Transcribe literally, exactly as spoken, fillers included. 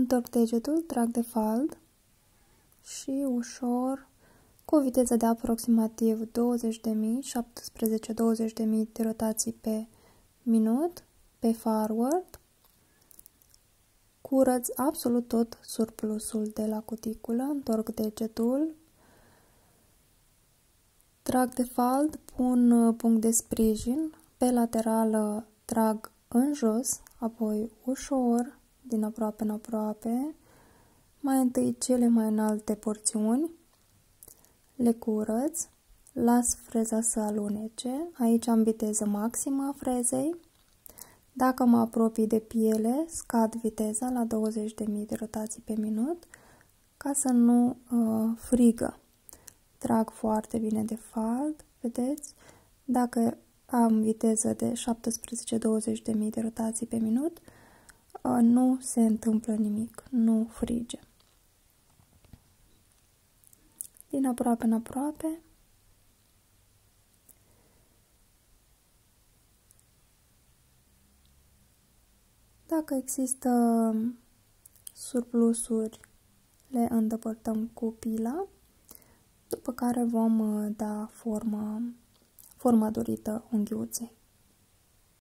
Întorc degetul, trag de fald și ușor, cu o viteză de aproximativ douăzeci de mii, șaptesprezece douăzeci de mii de rotații pe minut, pe forward, curăț absolut tot surplusul de la cuticulă, întorc degetul, trag de fald, pun punct de sprijin, pe laterală trag în jos, apoi ușor, din aproape în aproape, mai întâi cele mai înalte porțiuni, le curăț, las freza să alunece, aici am viteză maximă a frezei. Dacă mă apropii de piele, scad viteza la douăzeci de mii de rotații pe minut, ca să nu uh, frigă. Trag foarte bine de fald, vedeți? Dacă am viteză de șaptesprezece douăzeci de mii de rotații pe minut, uh, nu se întâmplă nimic, nu frige. Din aproape în aproape, dacă există surplusuri, le îndepărtăm cu pila, după care vom da formă, forma dorită unghiuței.